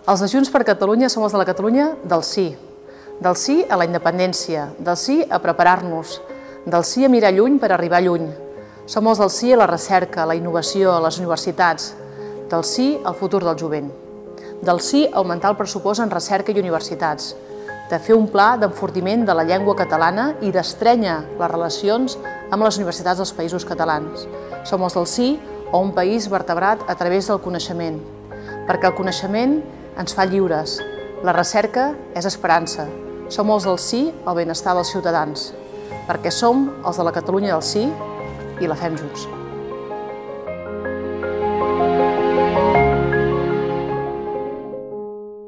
Els de Junts per Catalunya som els de la Catalunya del sí a la independència, del sí a preparar-nos, del sí a mirar lluny per arribar lluny. Som els del sí a la recerca, a la innovació, a les universitats, del sí al futur del jovent, del sí a augmentar el pressupost en recerca i universitats, de fer un pla d'enfortiment de la llengua catalana i d'estrènyer les relacions amb les universitats dels països catalans. Som els del sí a un país vertebrat a través del coneixement, perquè el coneixement ens fa lliures, la recerca és esperança. Som els del sí al benestar dels ciutadans, perquè som els de la Catalunya del sí i la fem junts.